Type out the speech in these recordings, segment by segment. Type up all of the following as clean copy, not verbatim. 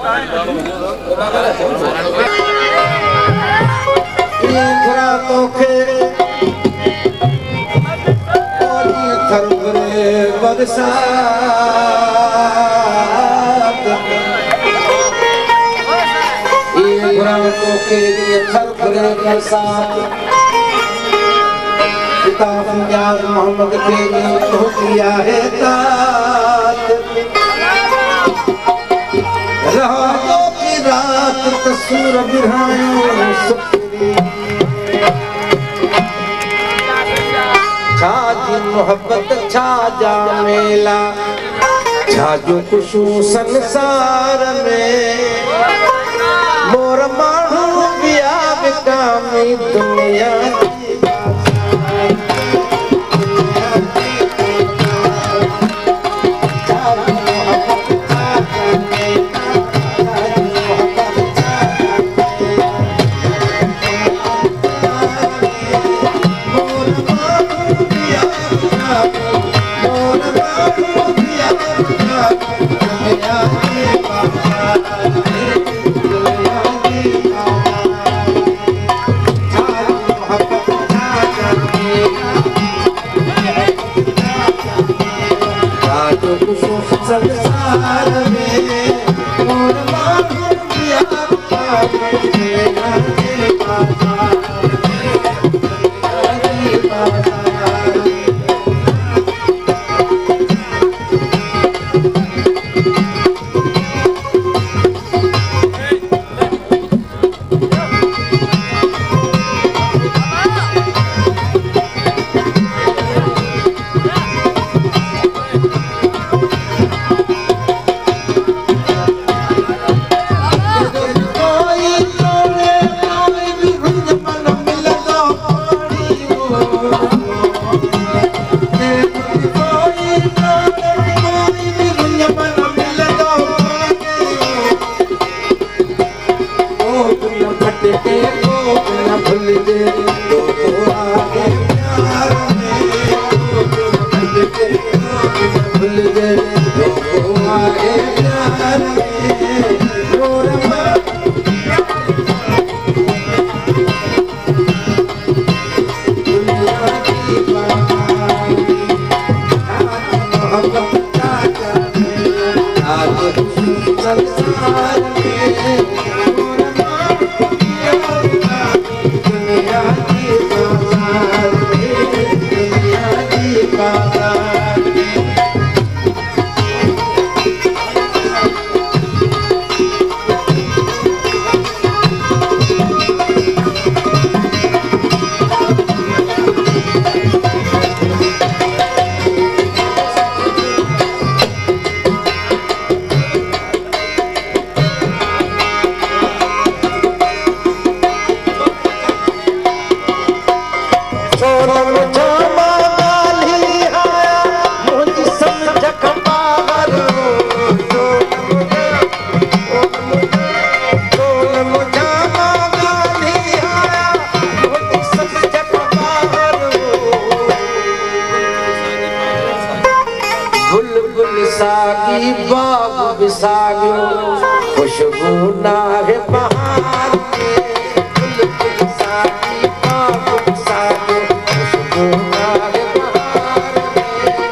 ये खुरा तोखे और ये थरबरे बरसात ये खुरा तोखे ये थरबरे बरसात किताब नियाज़ मोहम्मद के लिए तो किया है तात रातों की रात तस्वीर बिरहायों छाजी मोहब्बत छाजा मेला छाजो खुशू संसार में मोर मानू बिया बिकामी दुनिया संसार में मोर मानू बिया सागी बाग बिसागियो खुशबू ना है बहार के बुलबुल सागी बाग बिसागियो खुशबू ना है बहार के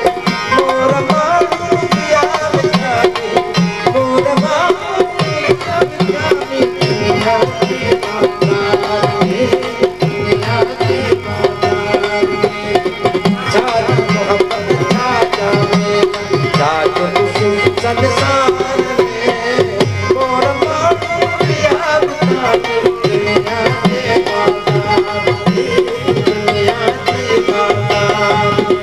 मोर मानू बिया बिकामी मोर मानू बिया बिकामी दुनिया की बाजार में दुनिया की बाजार में छाजी मोहब्बत छाजा में छाजो खुशू संसार में मोर मानू बिया बिकामी दुनिया के बाजार में दुनिया के बाजार में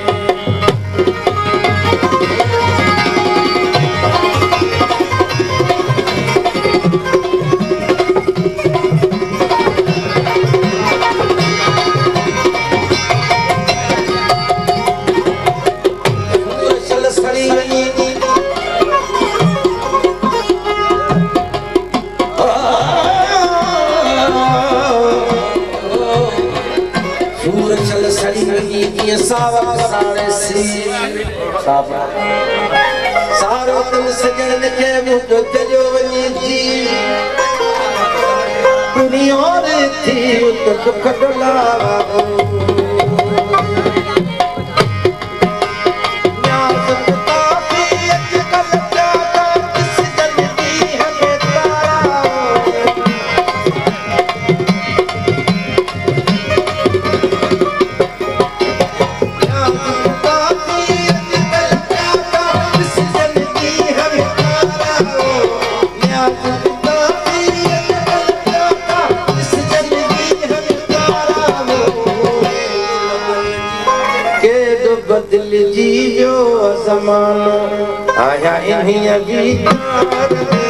सारो दिल सजन के मुझो चलियो वञी जी तो दुख डुलावा बदल जी जो ज़मानो आया इन्हीं गीतार